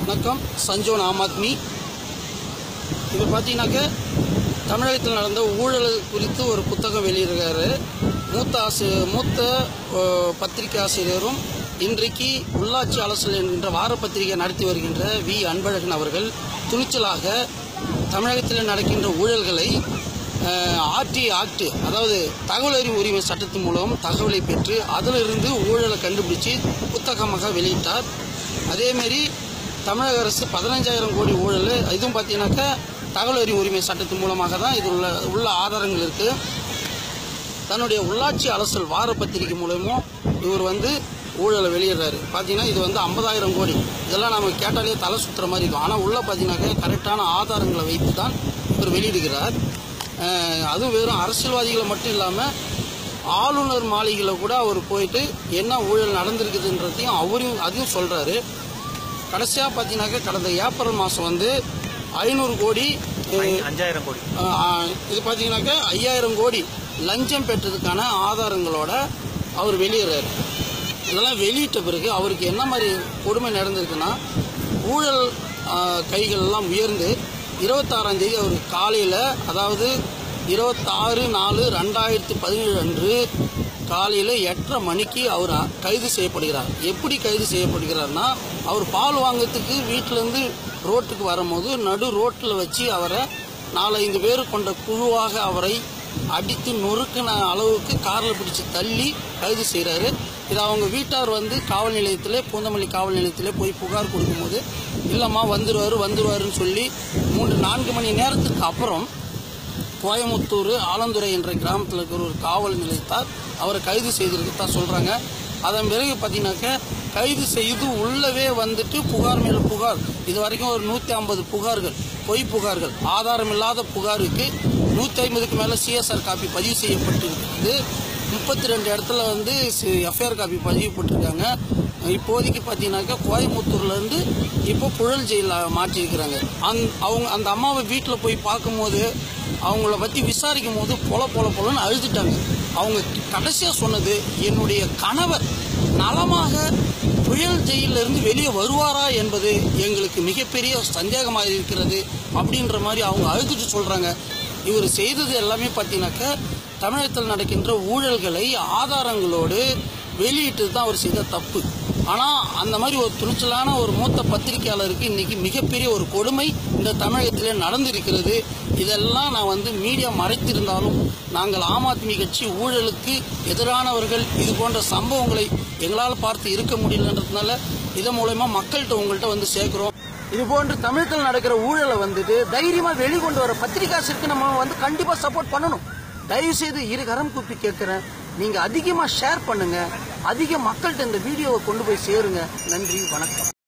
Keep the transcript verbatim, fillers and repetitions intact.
வணக்கம். சஞ்சோன் ஆம் ஆத்மி. இது பார்த்தீங்கன்னாக்க தமிழகத்தில் நடந்த ஊழல் குறித்து ஒரு புத்தகம் வெளியிடுறாரு. மூத்த ஆசிரியர் மூத்த பத்திரிகை ஆசிரியரும் இன்றைக்கு உள்ளாட்சி அலசல் என்கின்ற வார பத்திரிகை நடத்தி வருகின்ற வி அன்பழகன் அவர்கள் துணிச்சலாக தமிழகத்தில் நடக்கின்ற ஊழல்களை ஆர்டி ஆக்ட் அதாவது தகவல் அறிவு உரிமை சட்டத்தின் மூலம் தகவலை பெற்று அதிலிருந்து ஊழலை கண்டுபிடிச்சு புத்தகமாக வெளியிட்டார். அதேமாரி தமிழக அரசு பதினஞ்சாயிரம் கோடி ஊழல், இதுவும் பார்த்தீங்கன்னாக்கா தகவல் அறிவு உரிமை சட்டத்தின் மூலமாக தான் இது உள்ள உள்ள ஆதாரங்கள் இருக்குது. தன்னுடைய உள்ளாட்சி அலசல் வார பத்திரிகை மூலமும் இவர் வந்து ஊழலை வெளியிடுறாரு. பார்த்தீங்கன்னா இது வந்து ஐம்பதாயிரம் கோடி. இதெல்லாம் நம்ம கேட்டாலே தலை சுற்றுற மாதிரி இருக்கும். ஆனால் உள்ளே பார்த்தீங்கன்னாக்கா கரெக்டான ஆதாரங்களை வைத்து தான் இவர் வெளியிடுகிறார். அதுவும் வெறும் அரசியல்வாதிகளை மட்டும் இல்லாமல் ஆளுநர் மாளிகையில் கூட அவர் போயிட்டு என்ன ஊழல் நடந்திருக்குதுன்றதையும் அவரையும் அதையும் சொல்கிறாரு. கடைசியாக பார்த்தீங்கன்னாக்கா கடந்த ஏப்ரல் மாதம் வந்து ஐநூறு கோடி அஞ்சாயிரம் கோடி இது பார்த்தீங்கன்னாக்கா ஐயாயிரம் கோடி லஞ்சம் பெற்றதுக்கான ஆதாரங்களோட அவர் வெளியிடுறாரு. இதெல்லாம் வெளியிட்ட பிறகு அவருக்கு என்ன மாதிரி கொடுமை நடந்திருக்குன்னா, ஊழல் கைகள்லாம் உயர்ந்து இருபத்தாறாம் தேதி அவர் காலையில், அதாவது இருபத்தாறு நாலு ரெண்டாயிரத்தி பதினேழு அன்று காலையில் எட்டரை மணிக்கு அவர் கைது செய்யப்படுகிறார். எப்படி கைது செய்யப்படுகிறார்னா, அவர் பால் வாங்கிறதுக்கு வீட்டிலேருந்து ரோட்டுக்கு வரும்போது நடு ரோட்டில் வச்சு அவரை நாலஞ்சு பேர் கொண்ட குழுவாக அவரை அடித்து நொறுக்கின அளவுக்கு காரில் பிடிச்சி தள்ளி கைது செய்கிறாரு. இது அவங்க வீட்டார் வந்து காவல் நிலையத்தில், பூந்தமல்லி காவல் நிலையத்தில் போய் புகார் கொடுக்கும்போது இல்லைம்மா வந்துடுவார் வந்துடுவாருன்னு சொல்லி மூன்று நான்கு மணி நேரத்துக்கு அப்புறம் கோயமுத்தூர் ஆலந்துறை என்ற கிராமத்தில் இருக்கிற ஒரு காவல் நிலையத்தார் அவரை கைது செய்திருக்கத்தான் சொல்கிறாங்க. அதன் பிறகு பார்த்தீங்கன்னாக்க கைது செய்து உள்ளவே வந்துட்டு புகார் மேலே புகார், இது வரைக்கும் ஒரு நூற்றி ஐம்பது புகார்கள், பொய் புகார்கள், ஆதாரம் இல்லாத புகாருக்கு நூற்றி ஐம்பதுக்கு மேலே சிஎஸ்ஆர் காப்பி பதிவு செய்யப்பட்டிருக்கிறது. முப்பத்தி ரெண்டு இடத்துல வந்து எஃப்ஐஆர் காப்பி பதிவு போட்டிருக்காங்க. இப்போதைக்கு பார்த்தீங்கன்னாக்கா கோயமுத்தூர்லேருந்து இப்போ புழல் ஜெயிலில் மாற்றிருக்கிறாங்க. அந் அவங்க அந்த அம்மாவை வீட்டில் போய் பார்க்கும்போது அவங்கள பற்றி விசாரிக்கும் போது பொல பொல பொலன்னு அழுதுட்டாங்க. அவங்க கடைசியாக சொன்னது, என்னுடைய கணவர் நலமாக புயல் ஜெயிலிருந்து வெளியே வருவாரா என்பது எங்களுக்கு மிகப்பெரிய சந்தேகமாக இருக்கிறது அப்படின்ற மாதிரி அவங்க அழுதுட்டு சொல்கிறாங்க. இவர் செய்தது எல்லாமே பார்த்தீங்கன்னாக்கா தமிழகத்தில் நடக்கின்ற ஊழல்களை ஆதாரங்களோடு வெளியிட்டு தான் அவர் செய்த தப்பு. ஆனால் அந்த மாதிரி ஒரு துணிச்சலான ஒரு மூத்த பத்திரிகையாளருக்கு இன்றைக்கி மிகப்பெரிய ஒரு கொடுமை இந்த தமிழகத்திலே நடந்திருக்கிறது. இதெல்லாம் நான் வந்து மீடியா மறைத்திருந்தாலும் நாங்கள் ஆம் ஆத்மி கட்சி ஊழலுக்கு எதிரானவர்கள். இது போன்ற சம்பவங்களை எங்களால் பார்த்து இருக்க முடியலன்றதுனால இதன் மூலமா மக்கள்கிட்ட உங்கள்கிட்ட வந்து சேர்க்கிறோம். இது போன்று தமிழகத்தில் நடக்கிற ஊழலை வந்துட்டு தைரியமாக வெளிக்கொண்டு வர பத்திரிகாசிற்கு நம்ம வந்து கண்டிப்பாக சப்போர்ட் பண்ணணும். தயவு செய்து இரு கரம் கூப்பி கேட்குறேன், நீங்கள் அதிகமாக ஷேர் பண்ணுங்கள், அதிக மக்கள்கிட்ட இந்த வீடியோவை கொண்டு போய் சேருங்க. நன்றி, வணக்கம்.